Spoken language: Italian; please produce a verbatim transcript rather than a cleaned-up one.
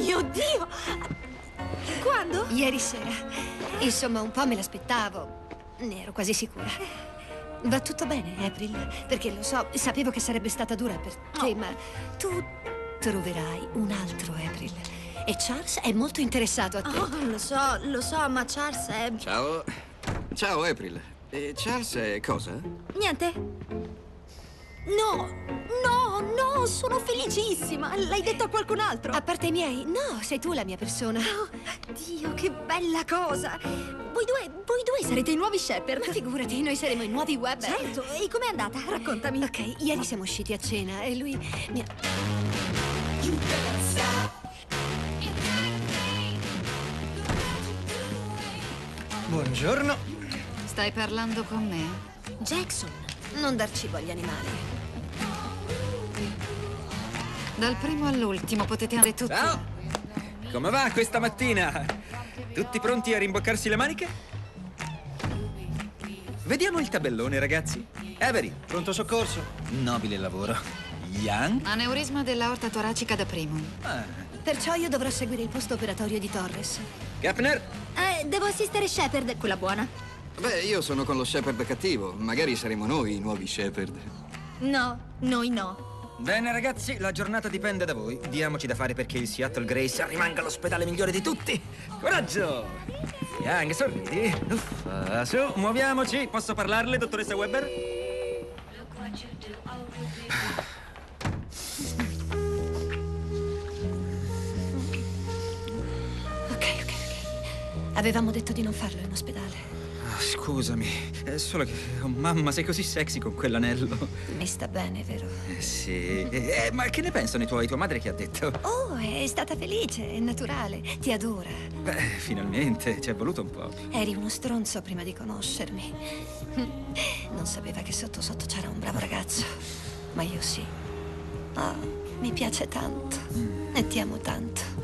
mio Dio! Quando? Ieri sera. Insomma, un po' me l'aspettavo. Ne ero quasi sicura. Va tutto bene, April, perché lo so, sapevo che sarebbe stata dura per te, oh. ma tu troverai un altro April. E Charles è molto interessato a te. Oh, lo so, lo so, ma Charles è... Ciao. Ciao, April. E Charles è cosa? Niente. No, no, no, sono felicissima. L'hai detto a qualcun altro? A parte i miei? No, sei tu la mia persona. Oh, Dio, che bella cosa. Voi due, voi due sarete i nuovi Shepherd. Ma figurati, noi saremo i nuovi Webber. Certo, e com'è andata? Raccontami. Ok, ieri siamo usciti a cena e lui mi ha... Buongiorno. Stai parlando con me? Jackson, non dar cibo agli animali. Dal primo all'ultimo potete andare tutti. Ciao! Come va questa mattina? Tutti pronti a rimboccarsi le maniche? Vediamo il tabellone, ragazzi. Avery, pronto soccorso. Nobile lavoro. Young? Aneurisma dell'aorta toracica da primum. Ah. Perciò io dovrò seguire il posto operatorio di Torres. Gapner? Eh, devo assistere Shepherd, quella buona. Beh, io sono con lo Shepherd cattivo. Magari saremo noi i nuovi Shepherd. No, noi no. Bene, ragazzi, la giornata dipende da voi. Diamoci da fare perché il Seattle Grace rimanga l'ospedale migliore di tutti. Coraggio! Young, sorridi. Uffa, su, muoviamoci. Posso parlarle, dottoressa Webber? Ok, ok, ok. Avevamo detto di non farlo in ospedale. Oh, scusami, è solo che... Oh, mamma, sei così sexy con quell'anello. Mi sta bene, vero? Eh, sì. Eh, ma che ne pensano i tuoi? Tua madre che ha detto? Oh, è stata felice, è naturale. Ti adora. Beh, finalmente, ci è voluto un po'. Eri uno stronzo prima di conoscermi. Non sapeva che sotto sotto c'era un bravo ragazzo. Ma io sì. Oh, mi piace tanto. Mm. E ti amo tanto.